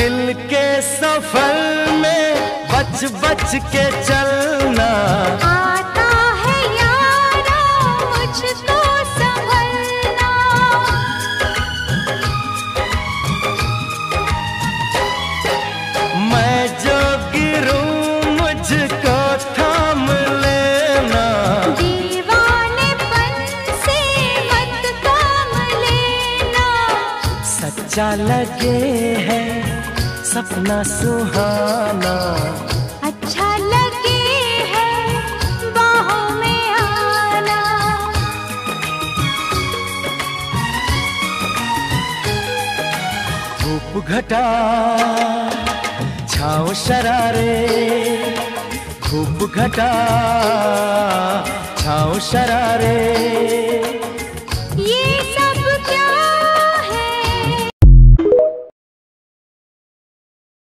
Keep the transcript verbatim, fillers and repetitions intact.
दिल के सफर में बच बच के चलना आता है यारा मुझको संभलना। मैं जो गिरूं मुझको थाम लेना, दीवानेपन से मत काम लेना। सच्चा लगे है सपना सुहाना, अच्छा लगे है बाहों में आना। धूप घटा छाँव शरारे, धूप घटा छाँव शरारे।